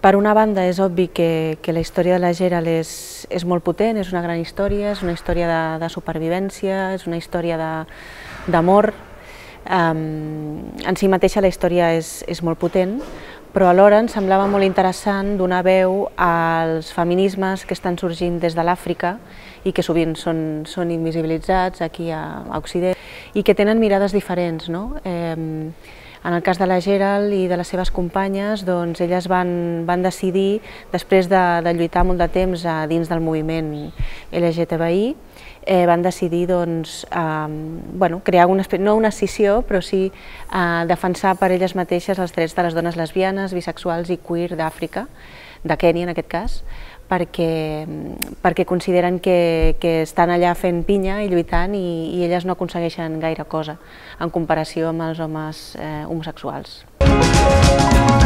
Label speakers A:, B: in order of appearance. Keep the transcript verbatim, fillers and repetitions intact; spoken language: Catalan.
A: Per una banda, és obvi que, que la història de la Gerald és, és molt potent, és una gran història, és una història de, de supervivència, és una història d'amor. Um, en si mateixa la història és, és molt potent, però alhora em semblava molt interessant donar veu als feminismes que estan sorgint des de l'Àfrica i que sovint són, són invisibilitzats aquí a, a Occident i que tenen mirades diferents, no? Eh, En el cas de la Gerald i de les seves companyes, doncs, elles van, van decidir, després de, de lluitar molt de temps a dins del moviment L G T B I, eh, van decidir doncs, eh, bueno, crear una, no una escissió, però sí eh, defensar per elles mateixes els drets de les dones lesbianes, bisexuals i queer d'Àfrica, de Kènia en aquest cas, perquè, perquè consideren que, que estan allà fent pinya i lluitant i, i elles no aconsegueixen gaire cosa en comparació amb els homes eh, homosexuals.